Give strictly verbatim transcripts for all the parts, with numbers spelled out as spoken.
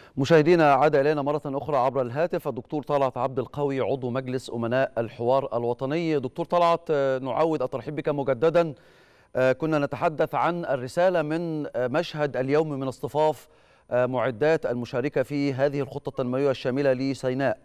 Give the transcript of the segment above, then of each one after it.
مشاهدينا، عاد إلينا مرة أخرى عبر الهاتف الدكتور طلعت عبد القوي عضو مجلس أمناء الحوار الوطني. دكتور طلعت، نعود الترحيب بك مجددا. كنا نتحدث عن الرسالة من مشهد اليوم من اصطفاف معدات المشاركة في هذه الخطة التنموية الشاملة لسيناء.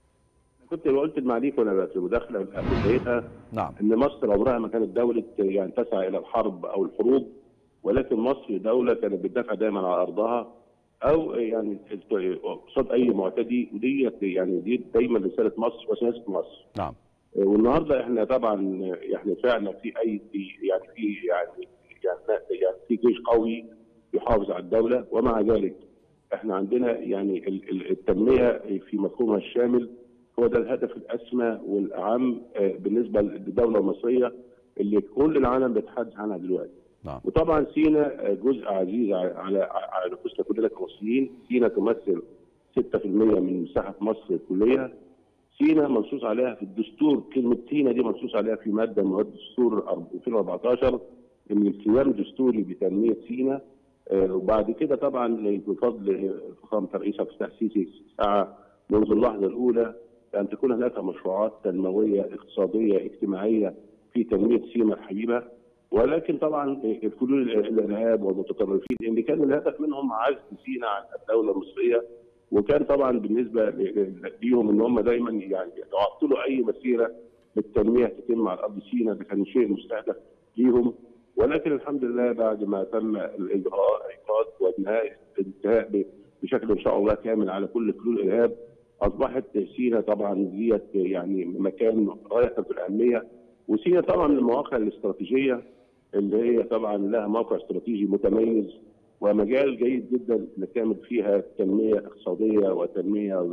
كنت قلت المعليك وانا في المداخله قبل بدايتها نعم. ان مصر عمرها ما كانت دوله يعني تسعى الى الحرب او الحروب، ولكن مصر دوله كانت بتدافع دايما على ارضها او يعني قصاد اي معتدي، ودي يعني دي دايما رساله مصر وسياسه مصر. نعم. والنهارده احنا طبعا يعني فعلا في اي يعني في يعني يعني يعني في جيش قوي يحافظ على الدوله، ومع ذلك احنا عندنا يعني التنميه في مفهومها الشامل هو ده الهدف الاسمى والاهم بالنسبه للدوله المصريه اللي كل العالم بيتحدث عنها دلوقتي. نعم. وطبعا سيناء جزء عزيز على على نفوسنا كلنا كمصريين. سيناء تمثل ستة في المئة من مساحه مصر الكليه. سيناء منصوص عليها في الدستور، كلمه سيناء دي منصوص عليها في ماده من مواد الدستور ألفين وأربعتاشر ان القيام الدستوري بتنميه سيناء. آه وبعد كده طبعا بفضل فخامه الرئيس عبد الفتاح السيسي سعى منذ اللحظه الاولى ان تكون هناك مشروعات تنمويه اقتصاديه اجتماعيه في تنميه سيناء الحبيبه، ولكن طبعا فلول الارهاب والمتطرفين اللي كان الهدف منهم عزل سيناء عن الدوله المصريه، وكان طبعا بالنسبه ليهم ان هم دايما يعني يعطلوا اي مسيره للتنميه تتم على ارض سيناء، ده كان شيء مستهدف ليهم. ولكن الحمد لله بعد ما تم الاجراء ايقاظ وانهاء الانتهاء بشكل ان شاء الله كامل على كل فلول الارهاب، اصبحت سيناء طبعا ديت يعني مكان غايه في الاهميه. وسيناء طبعا من المواقع الاستراتيجيه اللي هي طبعا لها موقع استراتيجي متميز ومجال جيد جدا نكمل فيها تنميه اقتصاديه وتنميه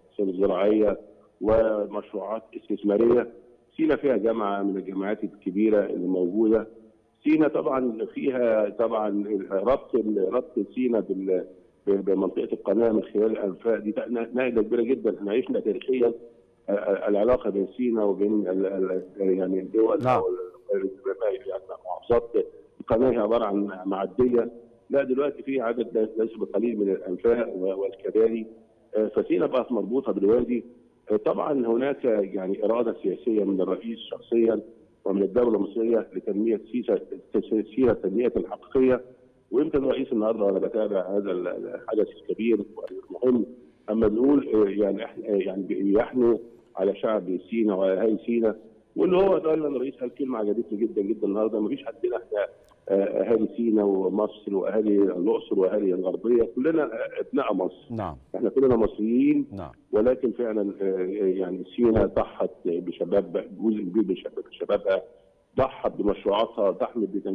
زراعيه ومشروعات استثماريه. سيناء فيها جامعه من الجامعات الكبيره اللي موجوده. سيناء طبعا فيها طبعا ربط ربط سيناء بال بمنطقه القناه من خلال الانفاق، دي نقله كبيره جدا. احنا عشنا تاريخيا العلاقه بين سيناء وبين يعني الدول نعم. او يعني محافظات القناه هي عباره عن معديه، لا دلوقتي في عدد ليس بقليل من الانفاق والكباري، فسيناء بقت مربوطه بالوادي. طبعا هناك يعني اراده سياسيه من الرئيس شخصيا ومن الدوله المصريه لتنميه سيناء التنميه الحقيقيه. ويمكن الرئيس النهارده وانا بتابع هذا الحدث الكبير والمهم اما بنقول يعني يعني بيحنوا على شعب سيناء وعلى اهالي سيناء، واللي هو دايما الرئيس قال كلمه عجبتني جدا جدا النهارده: ما فيش حدنا احنا اهالي سيناء ومصر واهالي الاقصر واهالي الغربيه، كلنا ابناء مصر. نعم. احنا كلنا مصريين. نعم. ولكن فعلا يعني سيناء ضحت بشباب، جزء كبير من شبابها ضحت بمشروعاتها، ضحت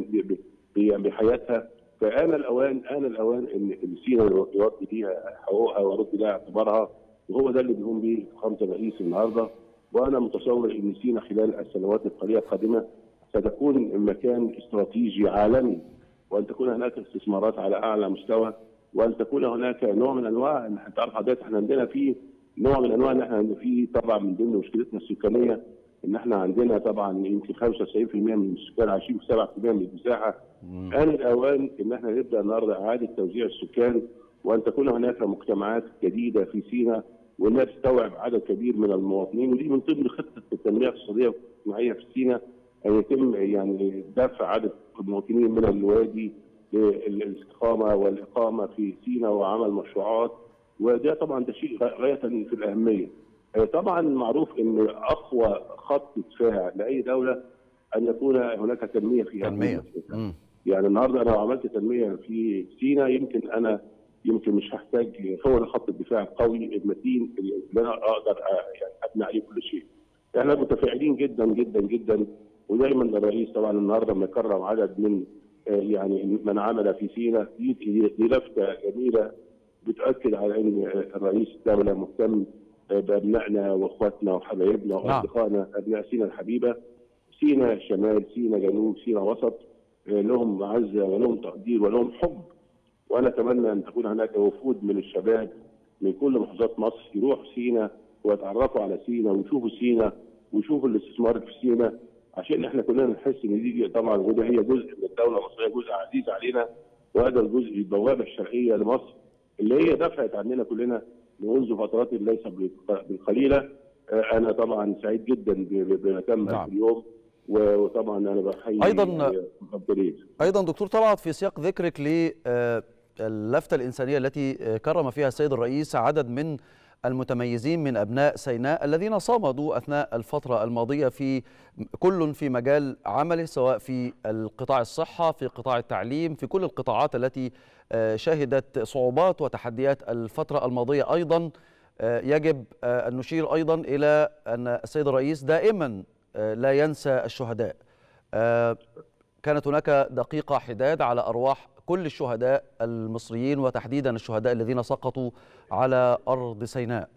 بحياتها. فآن الأوان آن الأوان إن سيناء يرد ليها حقوقها ويرد لها اعتبارها، وهو ده اللي بيقوم به فخامة الرئيس النهارده. وأنا متصور إن سيناء خلال السنوات القليلة القادمة ستكون مكان استراتيجي عالمي، وأن تكون هناك استثمارات على أعلى مستوى، وأن تكون هناك نوع من أنواع، أنت عارف حضرتك إحنا عندنا في نوع من أنواع إن إحنا في طبعا من ضمن مشكلتنا السكانية إن إحنا عندنا طبعا يمكن خمسة وتسعين بالمئة من السكان عايشين في سبعة بالمئة من المساحة. آن الأوان إن احنا نبدأ النهارده إعادة توزيع السكان، وأن تكون هناك مجتمعات جديدة في سيناء وإنها تستوعب عدد كبير من المواطنين. ودي من ضمن خطة التنمية الاقتصادية والاجتماعية في سيناء، أن يتم يعني دفع عدد المواطنين من الوادي للاستقامة والإقامة في سيناء وعمل مشروعات، وده طبعا ده شيء غاية في الأهمية. طبعا معروف إن أقوى خط دفاع لأي دولة أن يكون هناك تنمية فيها. تنمية. يعني النهارده انا لو عملت تنميه في سيناء يمكن انا يمكن مش هحتاج، هو ده خط الدفاع القوي المتين اللي انا اقدر يعني ابني عليه كل شيء. احنا متفائلين جدا جدا جدا، ودايما الرئيس طبعا النهارده لما يكرم عدد من يعني من عمل في سيناء دي لفته جميله بتاكد على ان الرئيس الدوله مهتم بابنائنا واخواتنا وحبايبنا واصدقائنا ابناء سيناء الحبيبه. سيناء شمال، سيناء جنوب، سيناء وسط، لهم معزه ولهم تقدير ولهم حب. وانا اتمنى ان تكون هناك وفود من الشباب من كل محافظات مصر يروحوا سيناء ويتعرفوا على سيناء ويشوفوا سيناء ويشوفوا الاستثمار في سيناء، عشان احنا كلنا نحس ان دي طبعا وده هي جزء من الدوله المصريه، جزء عزيز علينا، وهذا الجزء البوابه الشرقيه لمصر اللي هي دفعت عننا كلنا منذ فترات ليس بالقليله. انا طبعا سعيد جدا بما تم نعم. اليوم، وطبعا انا بحيي ايضا ايضا دكتور طلعت، في سياق ذكرك للفته الانسانيه التي كرم فيها السيد الرئيس عدد من المتميزين من ابناء سيناء الذين صمدوا اثناء الفتره الماضيه في كل في مجال عمله، سواء في القطاع الصحه، في قطاع التعليم، في كل القطاعات التي شهدت صعوبات وتحديات الفتره الماضيه. ايضا يجب ان نشير ايضا الى ان السيد الرئيس دائما لا ينسى الشهداء. كانت هناك دقيقة حداد على أرواح كل الشهداء المصريين، وتحديدا الشهداء الذين سقطوا على أرض سيناء.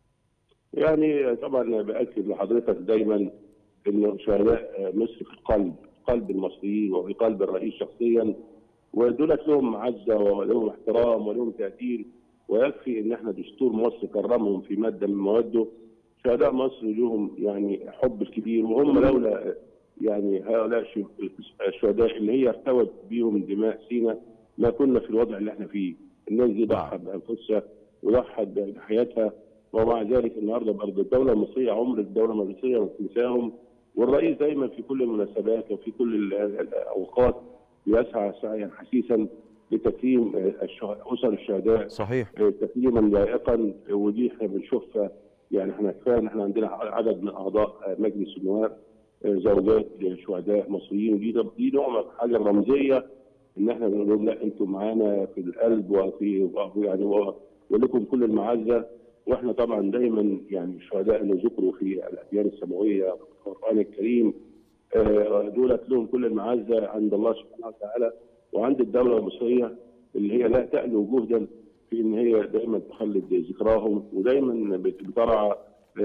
يعني طبعا بأكد لحضرتك دايما أن شهداء مصر في القلب، قلب المصريين وفي قلب الرئيس شخصيا، ودولت لهم معزة ولهم احترام ولهم تقدير، ويكفي ان احنا دستور مصر كرمهم في مادة من مواده. شهداء مصر لهم يعني حب الكبير، وهم لولا يعني هؤلاء الشهداء اللي هي ارتوت بيهم دماء سيناء ما كنا في الوضع اللي احنا فيه. الناس دي ضحت بانفسها وضحت بحياتها، ومع ذلك النهارده برضه الدوله المصريه عمر الدوله المصريه ما تنساهم. والرئيس دايما في كل المناسبات وفي كل الاوقات بيسعى سعيا حثيثا لتكريم اسر الشهداء. صحيح. تكريما لائقا، ودي احنا بنشوفها. يعني احنا كفايه ان احنا عندنا عدد من اعضاء مجلس النواب زوجات شهداء مصريين، ودي دي نوع حاجه رمزيه ان احنا بنقول لهم لا انتم معانا في القلب وفي يعني ولكم كل المعزه. واحنا طبعا دايما يعني الشهداء اللي ذكروا في الاديان السماويه في القران الكريم دولت لهم كل المعزه عند الله سبحانه وتعالى وعند الدوله المصريه، اللي هي لا تألو جهدا في ان هي دايما تخلد ذكراهم ودايما بترعى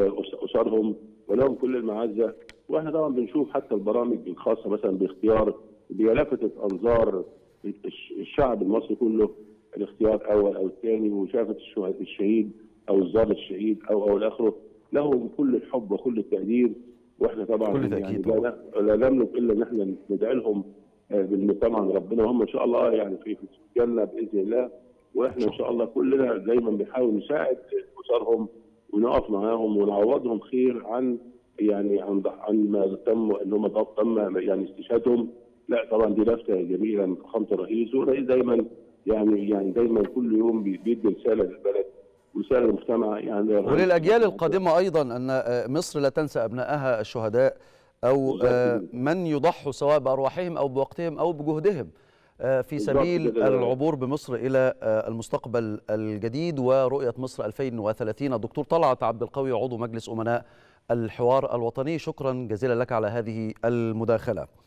اسرهم ولهم كل المعزه. واحنا طبعا بنشوف حتى البرامج الخاصه مثلا باختيار اللي لفتت انظار الشعب المصري كله، الاختيار الاول او الثاني، وشافت الشهيد او الضابط الشهيد او او الاخره، لهم كل الحب وكل التقدير. واحنا طبعا يعني لا, لا نملك الا ان احنا ندعي لهم طبعا ربنا، وهم ان شاء الله يعني في الجنه باذن الله. واحنا ان شاء الله كلنا دايما بنحاول نساعد اسرهم ونقف معاهم ونعوضهم خير عن يعني عن عن ما تم ان هم تم يعني استشهادهم. لا طبعا دي لفته جميله من فخامه الرئيس، والرئيس دايما يعني يعني دايما كل يوم بيدي رساله للبلد ورساله للمجتمع يعني وللاجيال القادمه ايضا ان مصر لا تنسى ابنائها الشهداء او من يضحوا سواء بارواحهم او بوقتهم او بجهدهم في سبيل العبور بمصر الى المستقبل الجديد ورؤيه مصر ألفين وثلاثين. الدكتور طلعت عبد القوي عضو مجلس امناء الحوار الوطني، شكرا جزيلا لك على هذه المداخله.